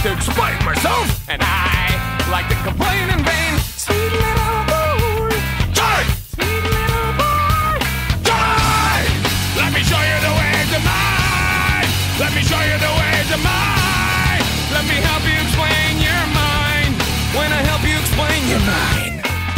to explain myself, and I like to complain in vain. Sweet little boy, Johnny! Sweet little boy, Johnny! Let me show you the ways of mine. Let me show you the ways of mine. Let me help you explain your mind. When I help you explain your mind.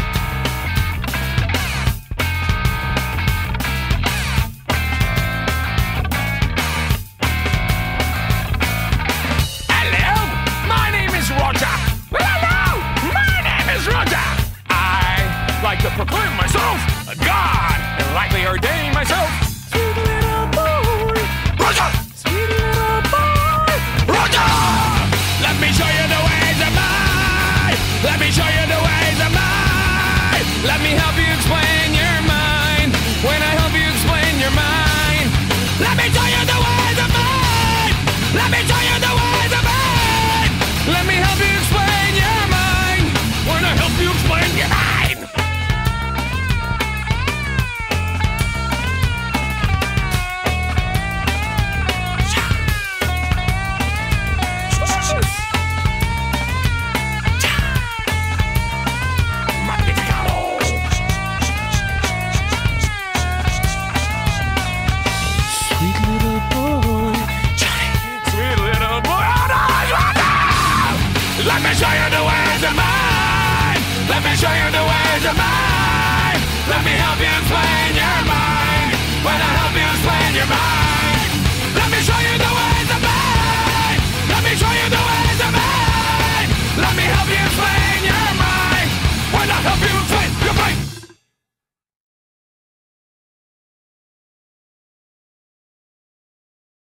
Like to proclaim myself a god and likely ordain myself. Sweet little boy, Roger! Sweet little boy, Roger! Let me show you the ways of mine. Let me show you the ways of mine. Let me help you explain your mind. When I help you explain your mind. Let me show you the ways of mine. Let me show you the ways of mine. Let me help you explain your mind. When I help you explain your mind. Let me show you the ways of mine. Let me show you the ways of mine. Let me help you explain your mind. When I help you explain your mind. Let me show you the ways of mine. Let me show you the ways of mine. Let me help you explain your mind. When I help you explain your mind.